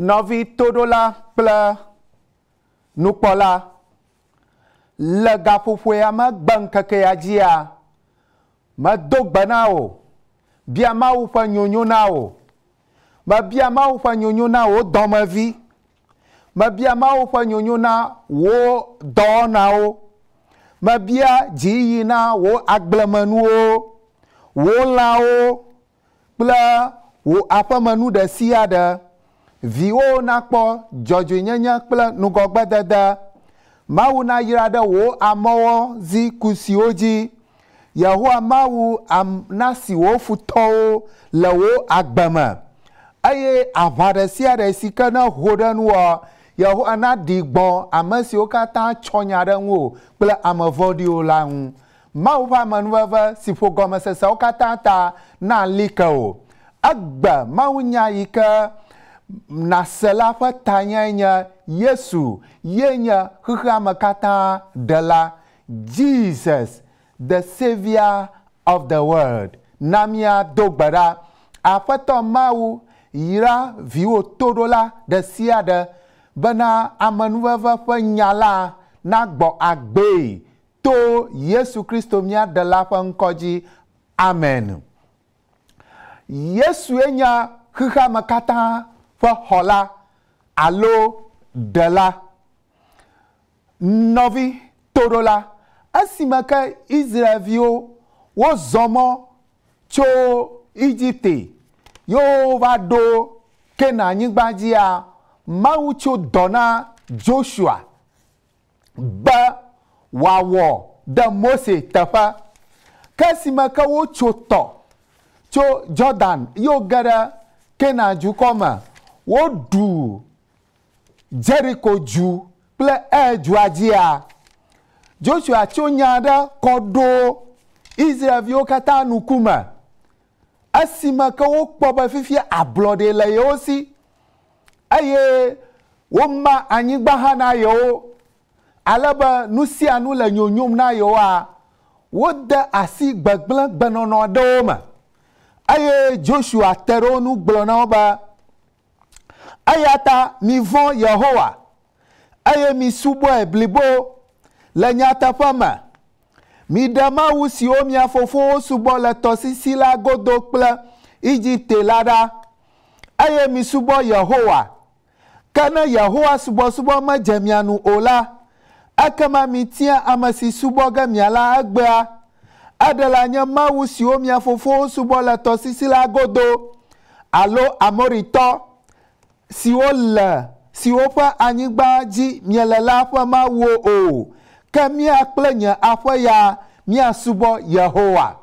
nɔvi toɖola kple nukpɔla le gaƒoƒoea megbe ŋkekea dzia medo gbe na wo bia Mawu ƒe nyonyo na wo mebia Mawu ƒe nyonyo na wo dɔmevi mebia Mawu ƒe nyonyo na wo dɔwɔnawo mebia dziyiyi na wo agblemenuwo wo lãwo kple wo aƒemenu ɖe sia ɖe viwo nakpɔ dzɔdzɔenyenye kple nugɔgbedede Mawu nayra ɖe wo amewo zi kusiwo dzi Yehowa Mawu nasi wo futɔwo le wo agbeme eye aʋa ɖe sia ɖe si ke ne ho ɖe nuwɔ Yehowa na ɖi gbɔ ame siwo katã tsɔ nya ɖe ŋu kple ame vɔ̃ɖiwo la ŋu Mawu ƒe amenuveve si ƒo gɔmesesewo katã ta na li ke o egbe Mawu nya yi ke nase la ƒe tanyae nye Yesu ye nye xexea me katã ɖela Jesus the Savior of the world na míado gbe ɖa Aƒetɔ Mawu yra viwo toɖola ɖe sia ɖe bena amenuveve ƒe nya la nagbɔ agbee to Yesu Kristo mía ɖela ƒe ŋkɔ dzi amen Yesue nye xexea me katã ƒe xɔla alo ɖela nɔvi toɖola esime ke Israelviwo wozɔ mɔ tso Egypte yo va ɖo Kenan anyigba dzia Mawu tso dɔ na Joshua be wòawɔ ɖe Mose teƒe ke esime ke wotso tɔ tso Jordan yo ge ɖe Kenan dukɔ me woɖu Jericho dzu kple dua dzia Joshua tso nya ɖe kɔ ɖo Israelviwo katã nukume esime ke wokpɔ be fifia ablɔɖe le yewo si eye woma anyigba hã na yewo ale be nu sia nu le nyonyom na yewoa wode asi gbegblẽ gbenɔnɔ ɖewo me eye Joshua te ɖe wo nu gblɔ na wo be eya ta mivɔ̃ Yehowa eye misubɔe blibo le nyateƒe me miɖe Mawu siwo mia fofowo subɔ le tɔsisi la godo kple Egypte la ɖa eye misubɔ Yehowa ke ne Yehowa subɔsubɔ medze mia nu o la ekema mitia ame si subɔ ge mia la egbea eɖela nye Mawu siwo mia fofowo subɔ le tɔsisi la godo alo Amoritɔ siwo ƒe anyigba dzi miele la ƒe Mawuwo o ke mia kple nye aƒe ya miasubɔ Yehowa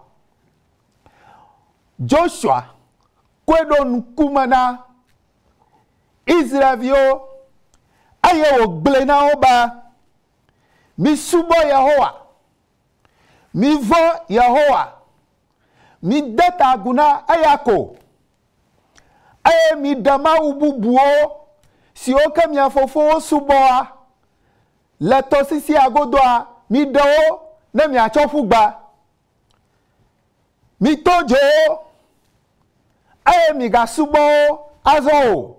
Joshua koe ɖo ŋkume na Israelviwo eye wògblẽ na wo be misubɔ Yehowa mivɔ̃ Yehowa mide ta agu na eya ko eye miɖe Mawu bubuwo siwo ke mia fofowo subɔa le tɔsisia godoa miɖe wo ne miatsɔ ƒu gbe mito dzo wo eye migasubɔ wo azɔ o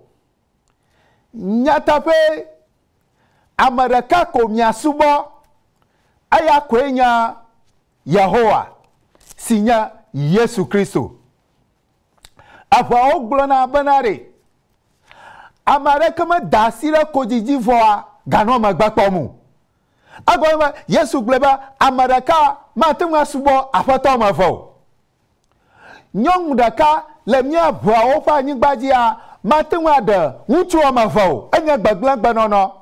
nyateƒe ame ɖeka ko miasubɔ eya koe nye Yehowa si nye Yesu Kristo aʋawo gblɔna bena ɖe ame aɖeke meda asi ɖe kodzidzi vɔa ganɔ megbe kpɔm o egɔme be Yesu gblɔ be ame ɖeka mate ŋu asubɔ aƒetɔ ame eve o nyɔnu ɖeka le mía ʋawo ƒe anyigba dzia mate ŋu aɖe ŋutsu ame eve o enye gbegblẽ gbenɔnɔ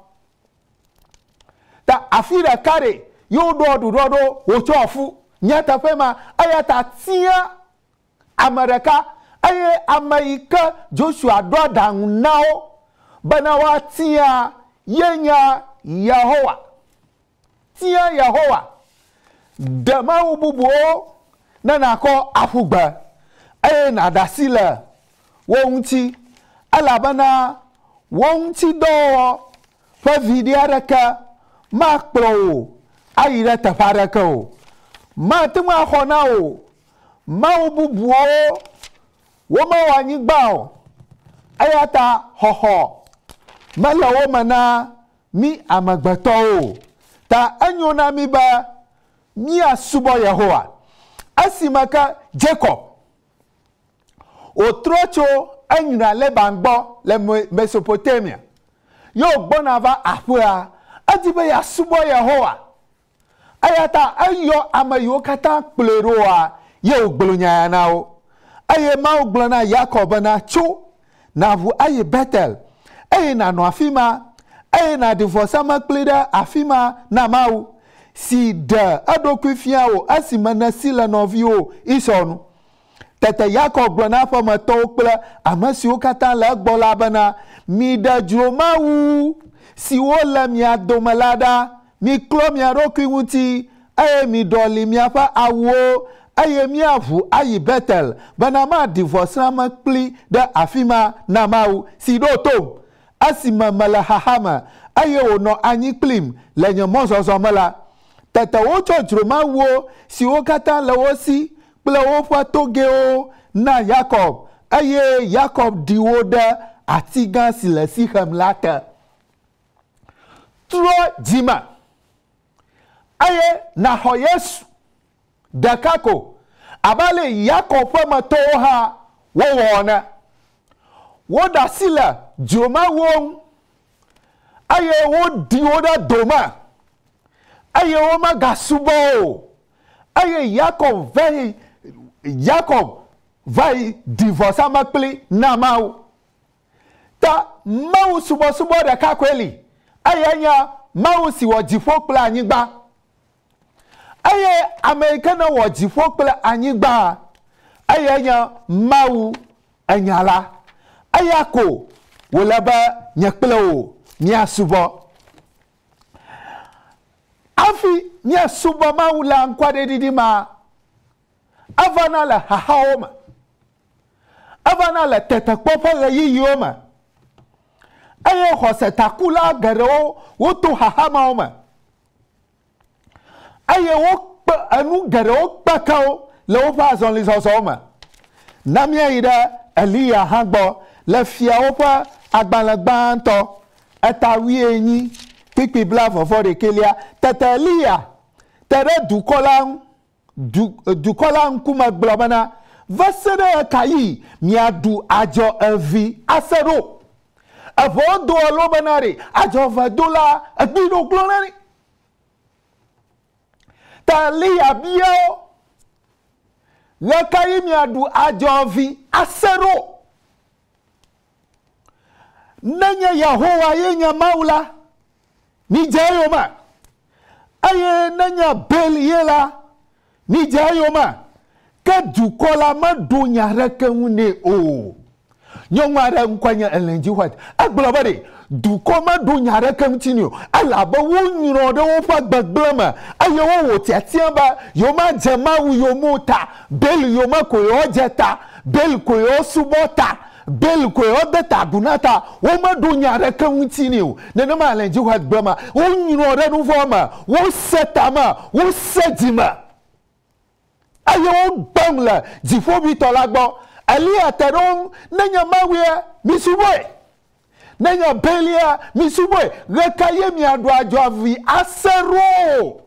ta afi ɖeka ɖe yewo ɖɔ ɖuɖɔ ɖo wòtsɔ fu nyateƒe ma eya ta tia ame ɖeka eye ame yi ke Joshua ɖɔ aɖaŋu na wo bena woatia ye nye Yehowa tia Yehowa ɖe Mawu bubuwo ne nakɔ aƒu gbe eye naɖe asi le wo ŋuti elabena wo ŋuti dɔwɔwɔ ƒe viɖe aɖeke makplɔ wo ayi ɖe teƒe aɖeke o mate ŋu axɔ na o Mawu bubuwo womewɔ anyigba o eya ta xɔxɔ malawo mana mi amagbato o ta anyona mi ba mi asubo Yehowa asimaka Jacob otrocho anyina le bangbo le Mesopotamia yo gbona va afua adibe ya subo Yehowa ayata ayo amayo kata pleroa ye oglonya na o aye ma oglona Jacob na cho na vu aye Bethel aye na no afima aye na divorce maklida afima na mau si de adokufia o asima na sila novio isonu tete Jacob glona fa mato kpla amasi o kata la gbola bana mi da jomawu si wola mi adomalada mi klo mi aroku wuti aye mi doli mi afa awo aye mi avu aye Bethel bana ma divorce ma pli da afima na mau si do tom asima mala hahama aye ono anyi klim lenye mozo mala tete wo chojroma wo si wo kata la wo si ple wo fa togeo na Jacob aye Jacob diwo da atigan silesi hamlata tro jima aye na hoyesu dakako abale Jacob ma to ha wo wona wo da sila joma wo aye wo diwo da doma aye wo magasubo aye Jacob vai divorce amakli na mau ta mau subo da kakweli ayanya mau si wojifo kpla anyigba aye americana wojifo kpla anyigba ayanya mau anyala ayako wolaba nyakpla o nya subo afi nya subo mau la nkwade didima avana la hahaoma avana la tetakpopo la yiyoma aye hosetakula garo woto hahama oma aye wo anu garo pakao le wo fa zon les osoma namia ida Elia hagbo le fia wo pa agbalagbanto atawi enyi pipi bla fofo de kelia tata Elia tere dukola nkuma globana vasere kayi miadu ajo evi asero avodo alobanari ajo vadola abido glonani talia bio lekayi miadu ajo evi asero nanya Yahowa yenya maula ni jayoma aye nanya beliela ni jayoma ke dukola ma dunya rekewune o nyongware nkwanya elenji what agbelobade duko ma dunya rekemtinio alaba wonyiro de wo fa gbagblama aye wo wo tiatiaba yoma jemawu yomuta bel yoma ko yojeta bel ko yosubota bel ko yodeta bunata wo ma dunya rekemtinio nene ma elenji what gbama wonyiro de no forma wo setama wo sedima aye wo bangla jifobi tolagbo Elia teron nenya mawe misuboy nenya belia misuboy rekaye mi ado ajo avi asero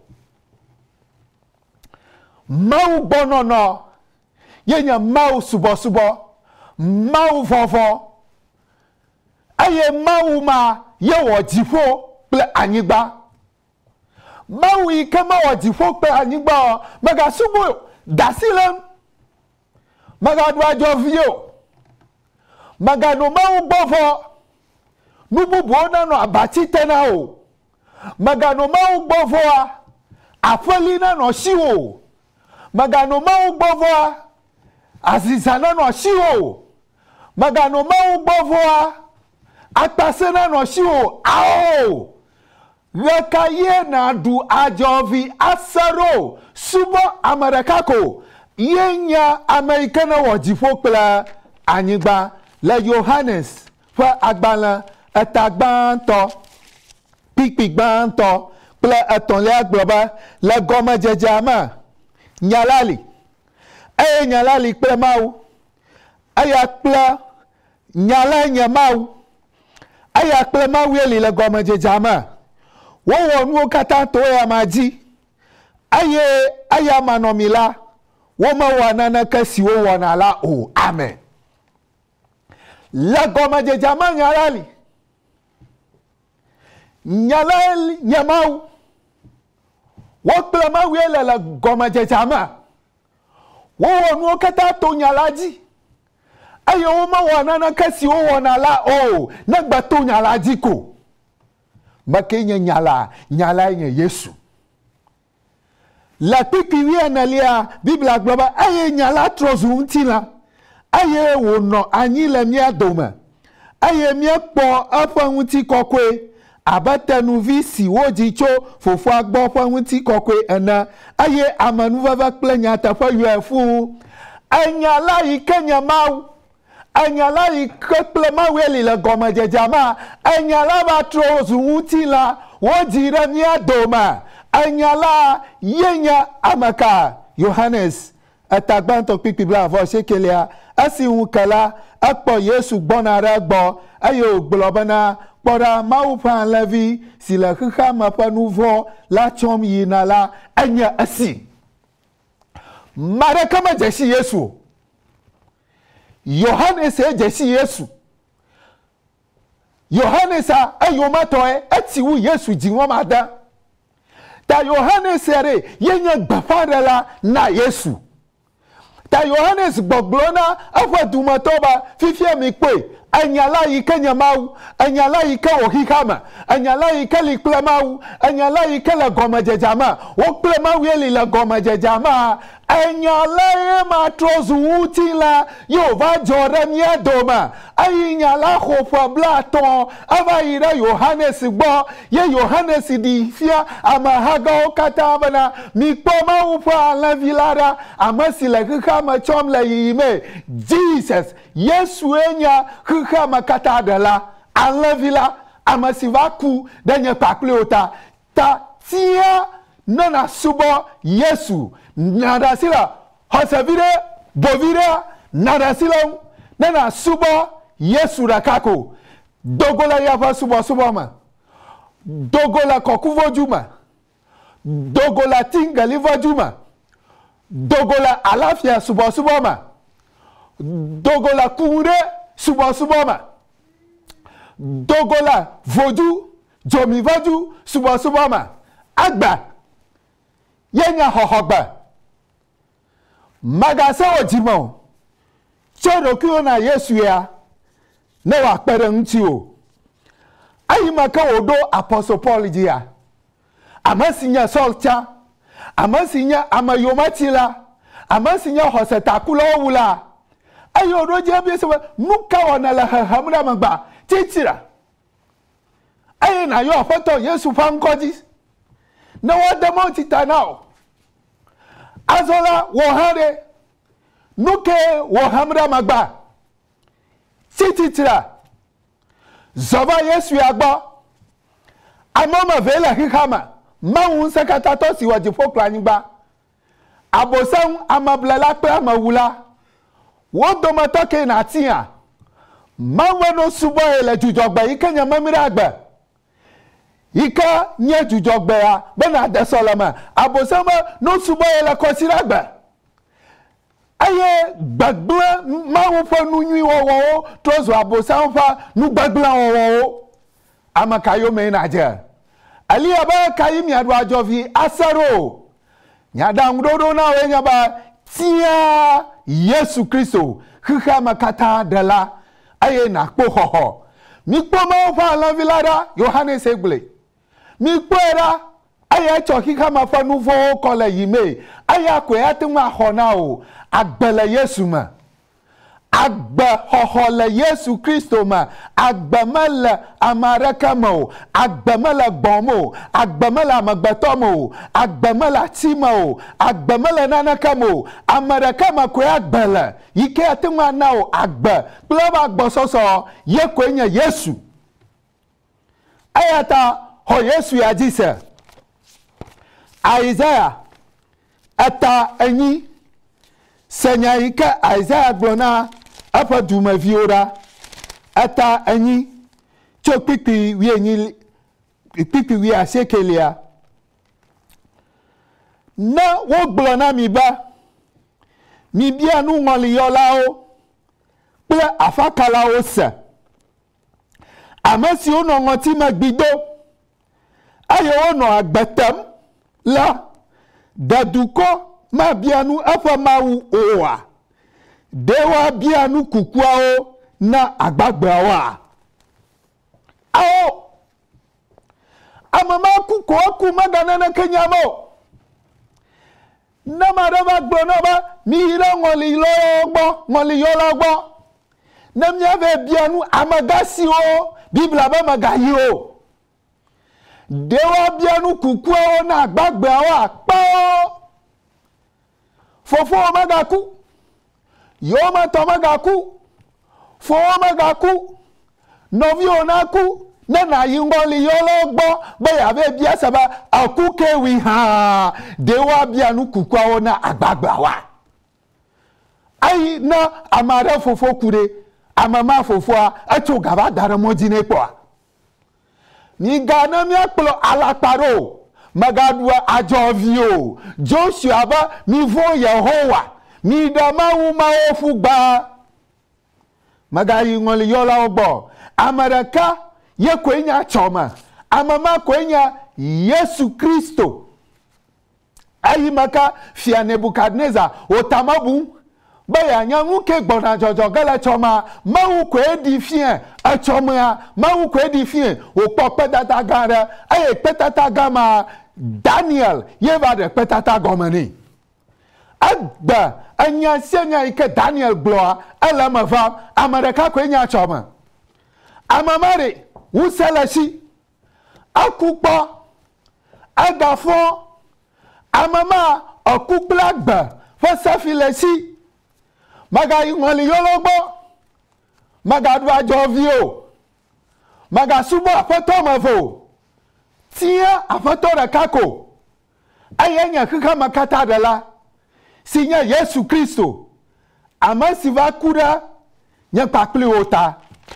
mau bonono yenya mau subo mau fofo aye mau ma ye wo jifo ple anyigba mau ikema wo jifo ple anyigba maga subo dasilem magadu ajo vio magano mau gbofo nububu ona no abati tena o magano mau gbofo afolina no shiwo magano mau gbofo azizana no shiwo magano mau gbofo atasena no shiwo ao rekaye na du ajovi asaro subo amarekako yenya americana wojifo kpla anyigba le Johannes fa agbala etagbanto pikpigbanto kpla etonle agboba le goma jejama nyalali nyalali kpla mau aya kpla nyala nyamau aya klema weli le gome jejama wo nu kata to ya maji aya manomila wo ma wana na kasi wo wana la o amen la gome jejama nyalali nyamau wo klema weli le gome jejama wo nu kata to nyalaji ayo ma wana na kasi wo wana la o na gbato nyala jiko makenya nyala nye Yesu la pipiwi analia bibla globa aye nyala trozu ntila aye wo no anyi le mia doma aye mia po afa nti kokwe abatanu visi wojicho fofo agbo fa nti kokwe ana aye amanu vava plenya tafa yuefu anyala ikenya mau anyala ikeplema weli le gome jejama anyala ba trozu utila wojira mia doma anyala yenya amaka Yohannes atagbanto pipibla vo sekelia asi ukala akpo Yesu gbonara gbo ayo globana pora maupa levi sila khakha mapa nouveau la chom yinala anya asi mara kama jeshi Yesu Yohannes ejesi Yesu Yohannes ayomatoe etiwu Yesu jinwamada ta Yohannes ere yenye gbafarela na Yesu ta Yohannes gbogbona afadumatoba fifia mikwe anyala ikenya mau anyala ika ohikama anyala ika liklemau anyala ika la goma jejama oklemau yeli la goma jejama anyala ma trozu utila yo va joremia doma anyala khofa blaton ava ira Yohannes gbo ye Yohannes di fia amahaga okatabana mikpoma ufa la vilara amasile kama chomla yime Jesus Yesu enya kama kata dala alavila amasivaku danye pakleota ta tia nana subo Yesu nada sila hasavire bovira nada sila nana subo Yesu rakako dogola yava subo ma dogola kokuvojuma dogola tingalivojuma dogola alafia subo ma dogola kure subo ma dogola vodu jomi vodu subo ma agba yenya hohogba magasa ojimo choro kiyo na Yesu ya ne wa pere nti o ayi maka odo apostle Paul dia amasinya solcha amasinya amayomatila amasinya hosetakula wula ayo roje bi se nuka wana la hamra magba titira ayi na yo foto Yesu fankoji na wada motita now azola wohare nuke wohamra magba titira zoba Yesu agba amama vela hikama mawun sekata to si wajifo planigba abosan amablala pe amawula wodo matoke na tia mawano subo ele jujogba ikanya mamira agba ika nye jujogba ya bena de solama abosama no subo ele kosira agba aye gbagba mawu fa nunyi wowo tozo abosan fa nu gbagba wowo amakayo me na je ali aba kayimi adu ajovi asaro nyada ngdodo na wenya ba tia Yesu Kristo khikha makata dala aye na kpohoho mikpo ma fa la vilada Yohannes egbule mikpo era aye cho khikha ma fa nuvo kole yime aye ko yatima hona o agbele Yesu ma agba hohole Yesu Kristo ma agbamala amarakamo agbamala bomo agbamala magbatomo agbamala timo agbamala nanakamo amarakama ko agbala yike atima nao agba plaba agbososo ye ko enya Yesu ayata ho Yesu ya jise Isaiah ata enyi senya ika Isaiah glona apa duma viora ata anyi tso kpikpi wi asiekelia na wo gblɔ na mi ba mi bia nu ŋɔliyɔlawo kple afakalawo se ame siwo nɔ ŋɔtime gbido eye wonɔ agbe tem la dedukɔ mabia nu eƒe mawu oa ɖe woabia nu kukuawo na agbagbeawoa awo ame ma ku ko aku mega neneke nyam o ne ma ɖe va gblɔ na be mi yi ɖe ŋɔliyɔla gbɔ ne miave bia nu amegasiwo biblia be megayi o ɖewo bia nu kukuawo na agbagbeawo akpawo fofowo megaku yewo metɔ megaku fowo megaku nɔviwo naku ne nayi ŋɔliyɔlawo gbɔ be yave bia se be aku kewi hã ɖewo abia nu kukuawo na agbagbeawoa ayi na ame aɖe fofo ku ɖe ame ma fofoa etso gava da ɖe mɔdzi nɛ kpɔa miga ne miakplɔ alakpa ɖo megaɖu adzɔvi o Joshua be mivo Yehowa mi ɖe mawu mawo ƒu gba megayi ŋɔliyɔlawo gbɔ ame ɖeka ye koe nye atsɔme ame ma koe nye Yesu Kristo eyi meka fia Nebukadnezar wòtame bum be yeanya nu ke gbɔna dzɔdzɔ ge le tsɔma mawu koe ɖi fie etsɔmea mawu koe ɖi fie wòkpɔ kpedada gã aɖe eye kpedada gã ma Daniel ye va ɖe kpedada gɔme nɛ egbe enya sia nya yi ke Daniel gblɔa ele me vam ame ɖeka koe nye atsɔme ame ma ɖe wusẽ le si aku kpɔ egafɔ ame ma eku kple agbe ƒe sefi le si magayi ŋɔliyɔlawo gbɔ magaɖu adzɔvi o magasubɔ aƒetɔ meve o tia aƒetɔ ɖeka ko eye nye xexeme katã ɖela si nye Yesu Kristo ame si va ku ɖe nye kpakpli wo ta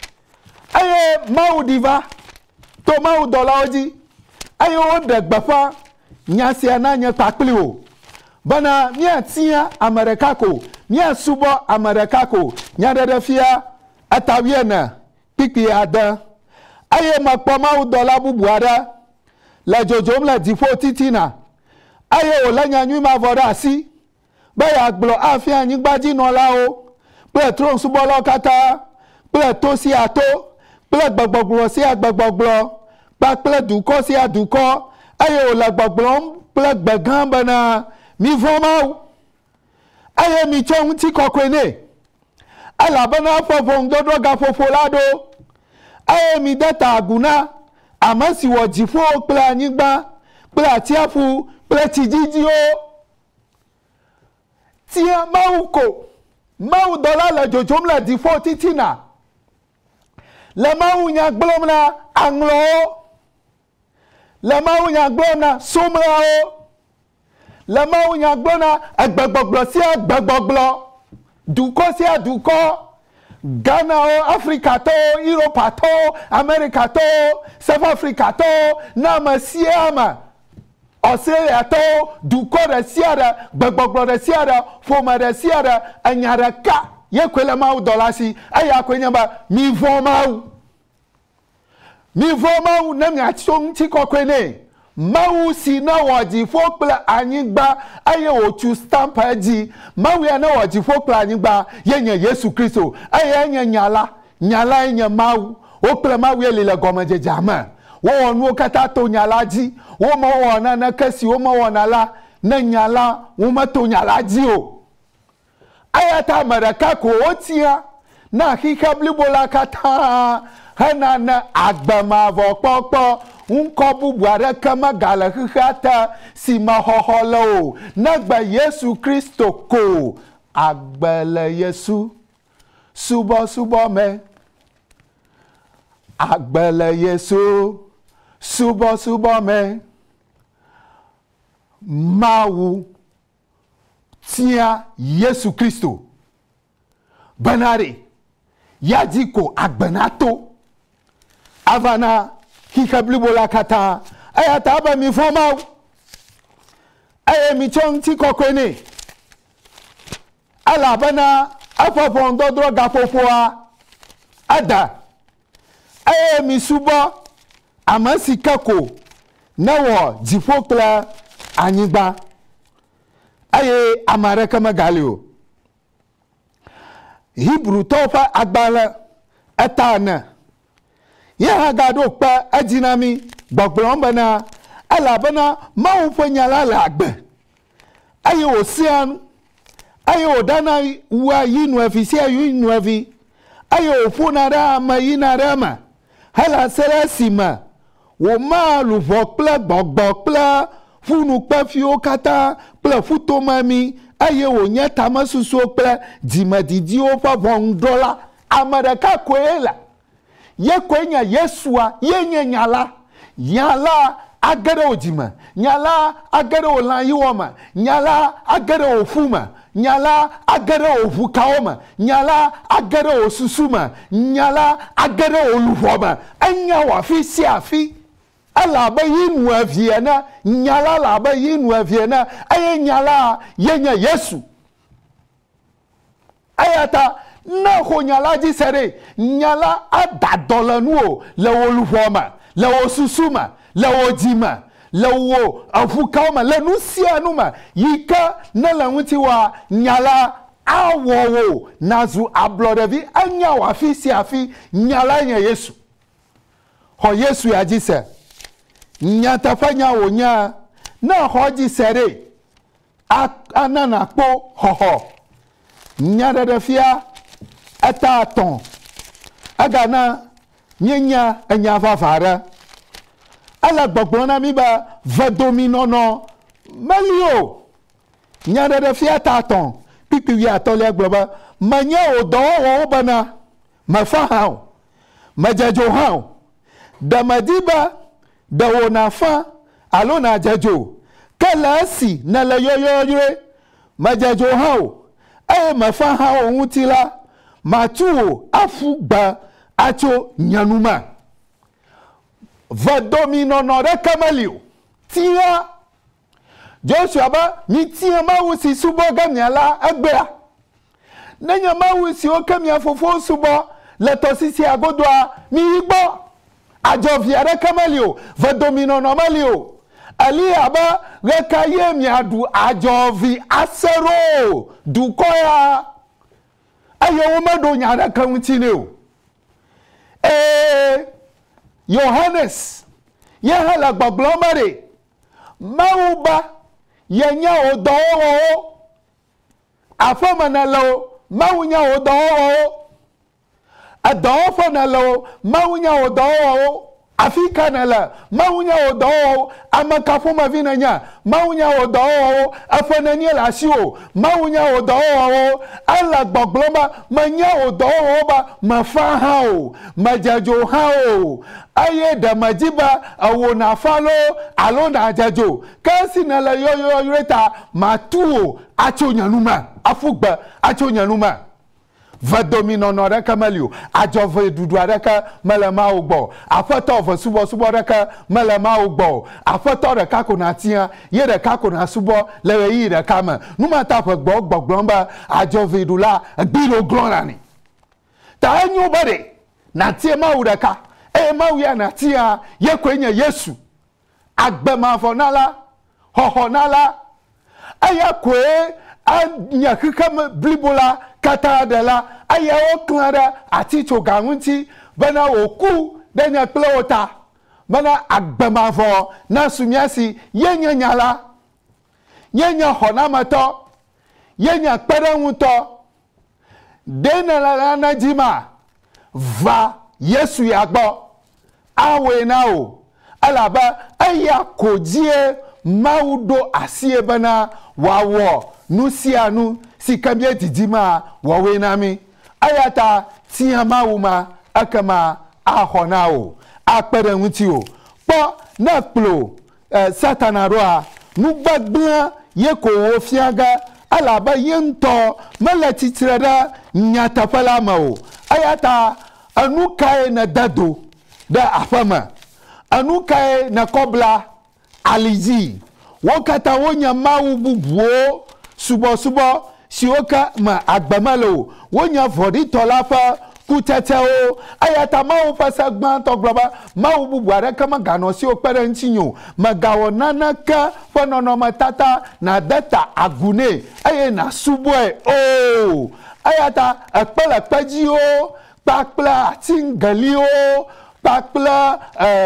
eye mawu ɖi va to mawu dɔlawo dzi eye woɖe gbeƒã nya sia na nye kpakpli wo bena miatia ame ɖeka ko miasubɔ ame ɖeka ko nyaɖeɖe fia etawiene kpikpi ade eye mekpɔ mawu dɔla bubu aɖe le dzodzom le dziƒo titina eye wòlé nyanyui mavɔ ɖe asi be yeagblɔ afia anyigbadzinɔlawo kple tronsubɔlawo katã kple to sia to kple gbegbɔgblɔ sia gbegbɔgblɔ kpakple dukɔ sia dukɔ eye wòle gbɔgblɔm kple gbegã bena mivɔ̃ mawu eye mitsɔ ŋutikɔkɔe nɛ elabena eƒe ʋɔŋudɔdrɔ̃ gaƒoƒo la ɖo eye mide ta agu na ame si wɔ dziƒo kple anyigba kple atsiaƒu kple tsi dzidziwo tia mawu ko mawu dɔla le dzodzom le dziƒo titina le mawu nya gblɔm na aŋlɔwo le mawu nya gblɔm na somlawo le mawu nya gblɔm na egbegbɔgblɔ sia gbegbɔgblɔ dukɔ sia dukɔ Ghanawo Afrikatɔwo Europatɔwo Amerikatɔwo South Afrikatɔwo na ame sia ame Australiatɔwo dukɔ ɖe sia ɖe gbegbɔgblɔ ɖe sia ɖe ƒome ɖe sia ɖe enya ɖeka ye koe le mawu dɔ la si eya koe nye be mivɔ̃ mawu ne miatso ŋutikɔkɔe nɛ mawu si ne wɔ dziƒo kple anyigba eye wòtu stamp edzi mawu ya ne wɔ dziƒo kple anyigba ye nye Yesu Kristo eye enye nyalae nye mawu wo kple mawu ye li le gɔmedzedzea me wowɔ nuwo katã to nya la dzi womewɔ naneke si womewɔna la ne nya la wometo nya la dzi o eya ta ame ɖeka ko wotia na xixe blibo la katã hena ne agbemavɔkpɔkpɔ ŋkɔ bubu aɖeke megale xexea te si me xɔxɔ le o negbe Yesu Kristo ko agbe le Yesu subɔsubɔ me agbe le Yesu subɔsubɔ me mawu tia Yesu Kristo benare yadzi ko agbe nato avana hikablibola kata ayata aba mi fomau aye mi chong ti kokwene ala bana apopon dodro gapopoa ada aye mi subo amasikako nawo jifokla anyigba aye amareka magalio Hebrew topa agbala etana ye hagado pa ajinami gbogblomba alabana mawu fanyala lagbe aye osian aye odana wa yinu afisi yinu afi aye ofunara ma yinara ma hala selasima wo ma lu vokla gbogbokla funu pafio kata pla futomami aye wo nyata masuso pla dimadidi o fa vondola amadaka kwela ye kwenya yesua ye nyala yala agere ojima nyala agere olanyiwoma nyala agere ofuma nyala agere ovukaoma nyala agere osusuma nyala agere oluhoma anya wa fi si afi ala ba yinu aviena nyala la ba yinu aviena aye nyala yenya Yesu ayata na ho nyala ji sere nyala adadolanu le oluhoma le osusuma le ojima le wo avukaoma le nusianuma yika na la nwuti wa nyala awowo nazu ablodevi anya wa fi si afi nyala nya Yesu ho Yesu ya ji se nyata fanya wonya na hoji sere anana po hoho nyada de fia ataton agana nyenya anya fafara ala gbogbona mi ba vadomino no malio nyada de fia taton pipi wi atole gboba manya odo wo bana mafaha majajo ha damadiba da wona fa alo na jajo kala si na la yoyoyre majajo hao e mafa hao nwutila matuo afugba acho nyanuma vadomino no rekamalio tia Joshua ba mi tia mawu si subo gamiala agbea nanya mawu si okamia fofo subo letosisi agodwa mi igbo ajovia rekamalio vadomino normalio ali aba rekaye miadu ajovi asero dukoya ayo mado nyara kauntineo Yohannes yehala gboglomare mauba yenya odowo afamanalo maunya odowo adofo na lo maunya odowo afika na la maunya odowo amakafu mavinanya maunya odowo afanani la sio maunya odowo ala gbogloma manya odowo ba mafahao majajo hao aye da majiba awona falo alona ajajo kasi na la yoyo yureta matuo acho nyanuma afugba acho nyanuma vadomino no reka malio ajove dudu reka malama ugbo afoto of subo reka malama ugbo afoto reka kunatia ye reka kuna subo lewe yi reka ma numa ta gbogbomba ajove dula gbiro glorani ta enyu bare na tie ma ureka ma wi na tia ye kwenya Yesu agbema fonala hohonala aya kwe anya kikam blibola kata de la aya oklara ati choganwunti bana oku denya plota bana agbemavo na sumiasi yenya nyala yenya honamato yenya perenwuto dena la na jima va Yesu yagbo awe nao alaba aya kojie maudo asie bana wawo nusianu sikambie tijima wawe nami ayata tiamawuma akama ahonao akperenwutio po na plo satanarua nugbagba yeko ofiaga alaba yento malatitrada nyatapala mao ayata anukae na dado de afama anu kai na kobla alizi wokata wonya mawu bubuo subo si oka ma agbamalo wonya vodi tolafa kuteteo ayata mawu pasa gban to globa mawu bubuare kama gano si opere nchinyo magawo nanaka fonono matata na data agune aye na subwe oh ayata akpela peji o pakpla atingali o pakpla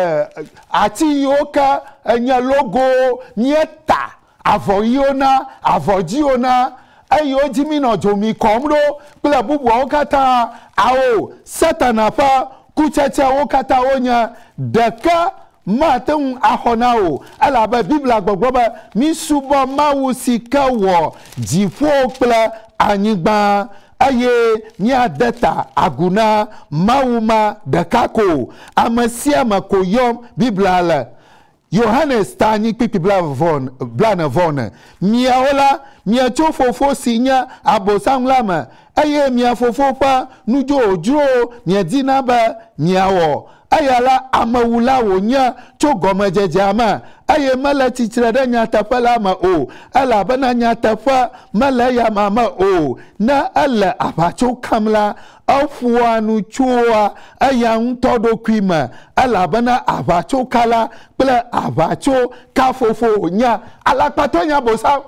ati yoka nya logo nyeta avoyona avojiona ayo jimi no jomi komro pla bubu okata awo satana pa kuchacha okata onya deka matun ahonao ala ba bibla gbogboba mi subo mawu sika wo jifo pla anyigba aye ni adeta aguna mawuma dekako amasia makoyom bibla la Johannes tani pipi blana von miaola mia chofofo sinya abosamlama aye mia fofopa nujo ojuro mia dinaba miawo ayala amawula wonya chogoma jejama aye mala titrada nya tapala ma o ala bana nya tafa mala ya mama o na ala abacho kamla afuanu chua ayan todo kwima ala bana abacho kala pla abacho kafofo nya ala patonya bosa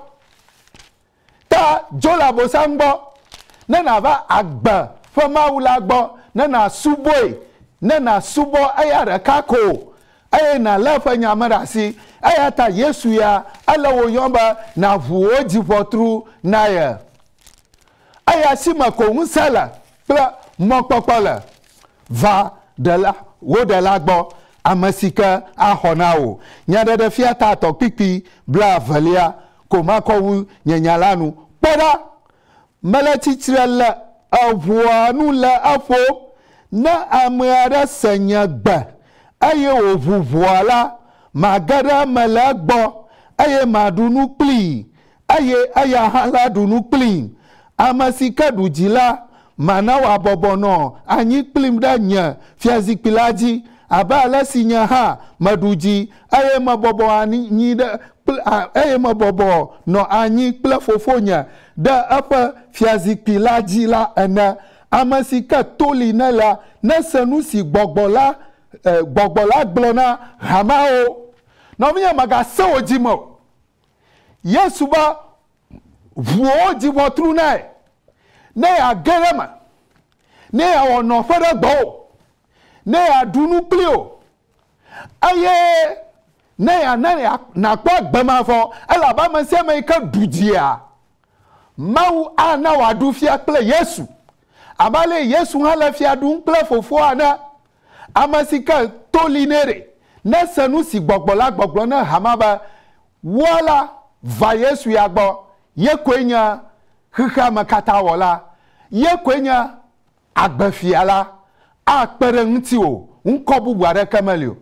ta jola bosambo na ba agba fama wula gbo na suboi na subo ayara kako aye na lefa nyamarasi ayata Yesu ya ala wo yomba na vuo jivotru na ya aya sima ko unsala pla mokpokpola va de la wo de la gbo amasika ahonao nyada de fiata to pipi bla valia ko makowu nyanyalanu pada malati tirala avuanu la afo na amara sanya gba aye ovuvuala magara malagbo aye madunu pli aye aya hala dunu pli amasika dujila mana wa bobono anyi plim danya fiazipilaji abala sinya ha maduji aye mabobo ani nyida aye mabobo no anyi plefofonya da apa fiazipilaji la ana amasika toli na la na sanusi gbogbola glona hamao no miya maga se ojimo Yesu ba vuo jimo tru na ya gerema ne ya ono fere gbo ne ya dunu plio aye ne ya na kwa gbema fo ala ba ma se me ka dujia mau ana wa du fia ple Yesu abale Yesu hala fia du ple fofo ana amasika tolinere na sanusi gbogbo na hamaba wala va Yesu ya gbo ye kwenya hika makata wala ye kwenya agbafiala akpere nti o nkobu bware kamalio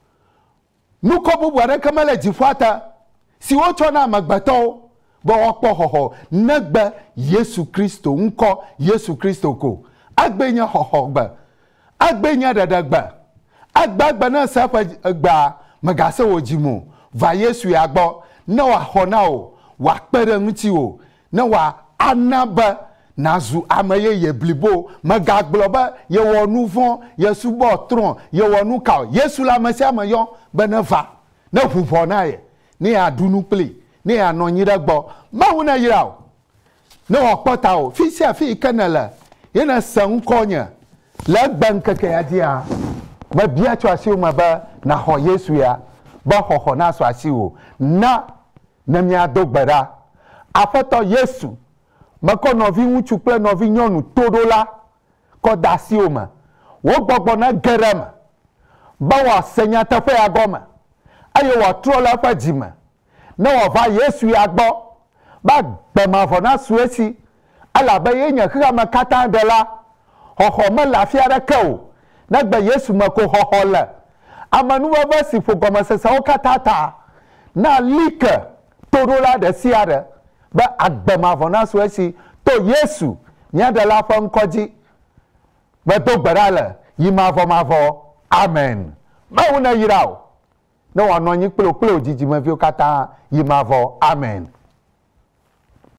nukobu bware kamale jifata si wocho na magbato bo okpo hoho nagba Yesu Kristo nko Yesu Kristo ko agbenya hoho gba agbenya dadagba agbagba na safa gba magase wojimo va Yesu ya gbo na wa hona o wa kpere nti o na wa anaba nazu amaye ye blibo magagloba ye wonu fon ye subo tron ye wonu ka Yesu la masia mayon beneva na fufo na ye ni adunu ple ni anonyira gbo mawuna yirawo na okpota o fi sia fi kanala ye na san konya la banka ke adia ba bia to asi o maba na ho Yesu ya ba ho na so asi o na mi adogbara afato Yesu mako novi wuchu ple novi nyonu todola ko dasi o ma wo gbogbo na gerem ba wa senya tafe agoma ayo wa trola fa jima na wa va Yesu ya gbo ba gbema fo na suesi ala ba yenya kira makata de la hoho ma lafia da ka o na gba Yesu mako hoho la amanu ba si fo goma se sa o katata na like todola de siare ba agbema fo na suesi to Yesu nya de la fo nkoji ba to gbara la yi ma fo amen mawu na yira o ne wa no nyi kplo dzidzimeviwo kata yimavo amen